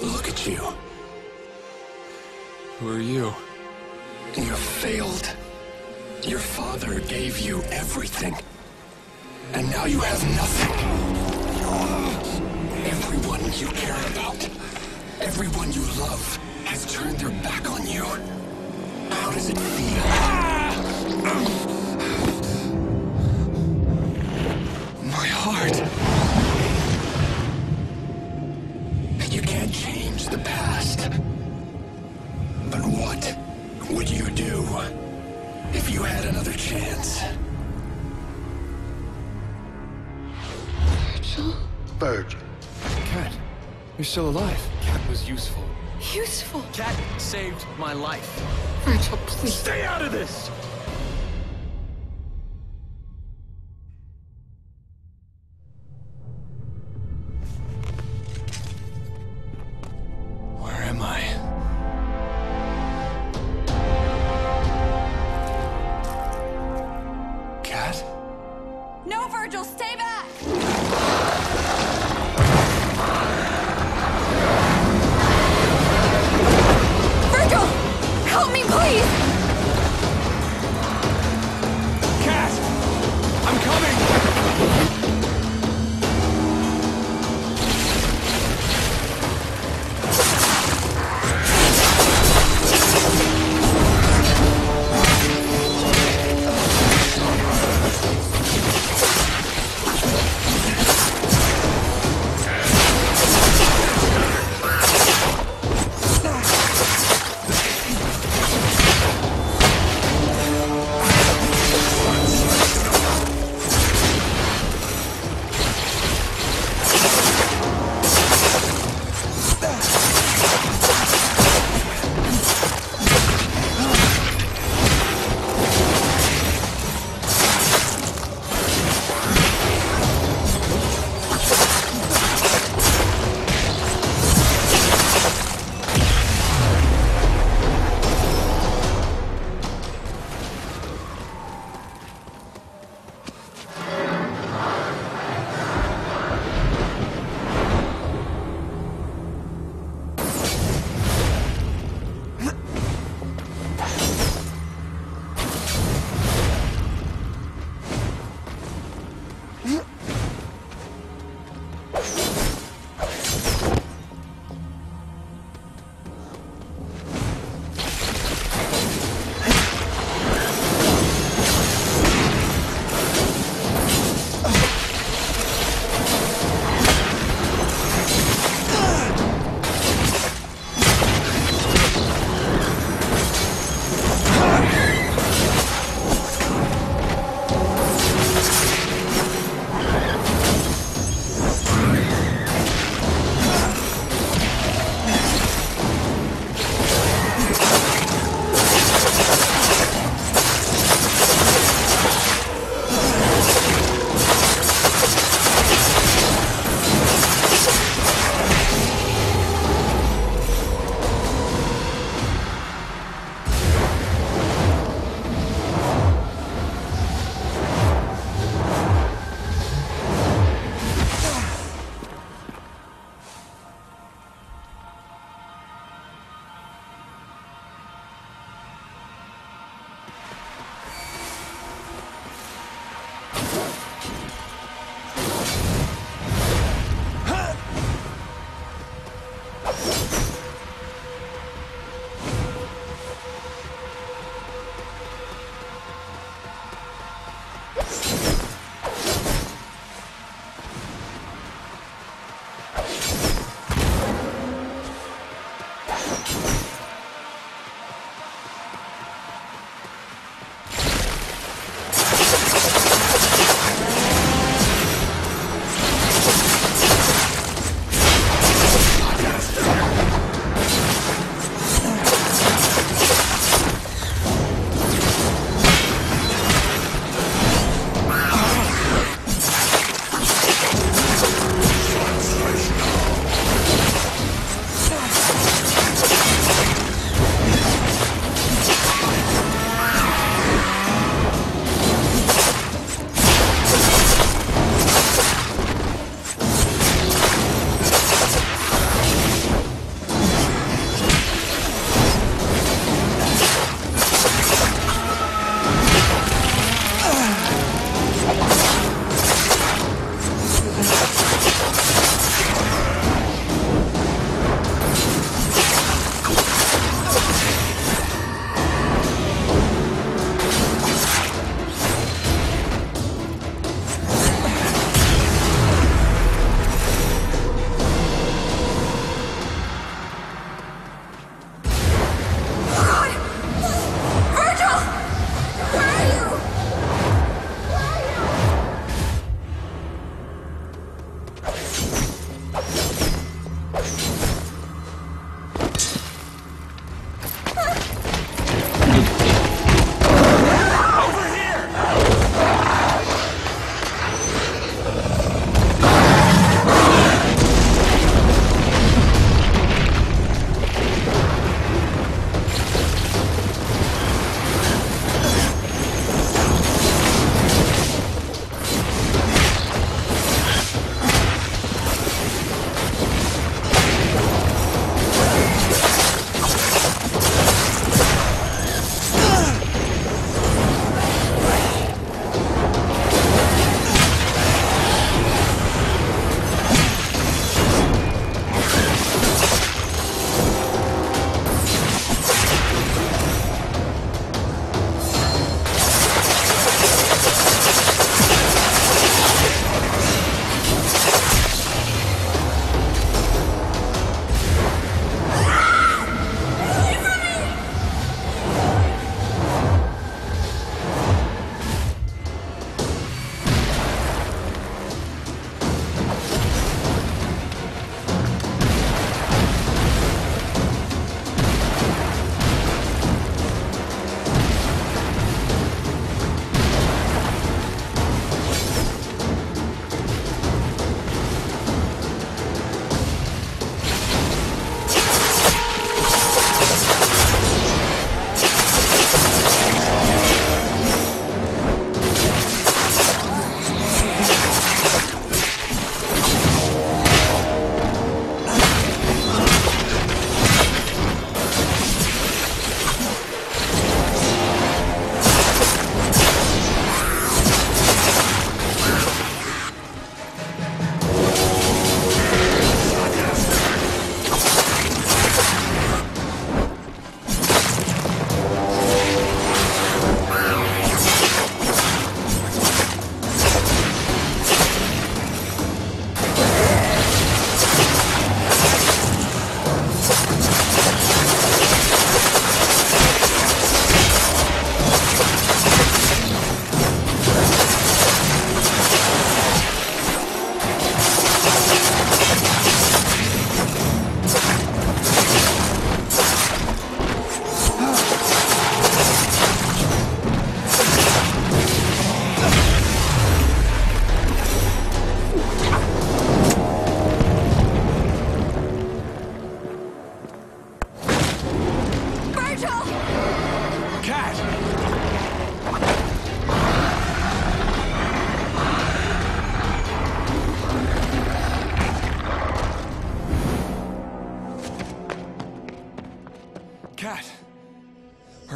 Look at you. Who are you? You failed. Your father gave you everything. And now you have nothing. Everyone you care about, everyone you love, has turned their back on you. How does it feel? My heart. You can't change the past. But what would you do if you had another chance? Vergil? Vergil. Kat, you're still alive. Kat was useful. Useful. Kat saved my life. Vergil, please. Stay out of this! Where am I? Kat? No, Vergil, stay back! Vergil! Help me, please!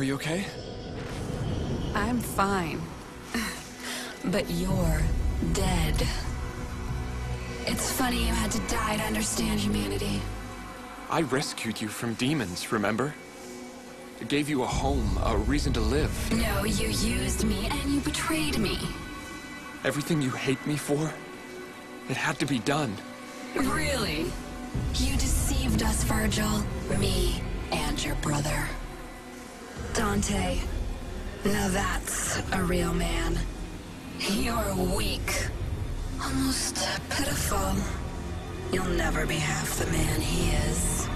you okay? I'm fine. But you're dead. It's funny you had to die to understand humanity. I rescued you from demons, remember? It gave you a home, a reason to live. No, you used me and you betrayed me. Everything you hate me for, it had to be done. Really? You deceived us, Vergil. Me and your brother. Dante. Now that's a real man. You're weak. Almost pitiful. You'll never be half the man he is.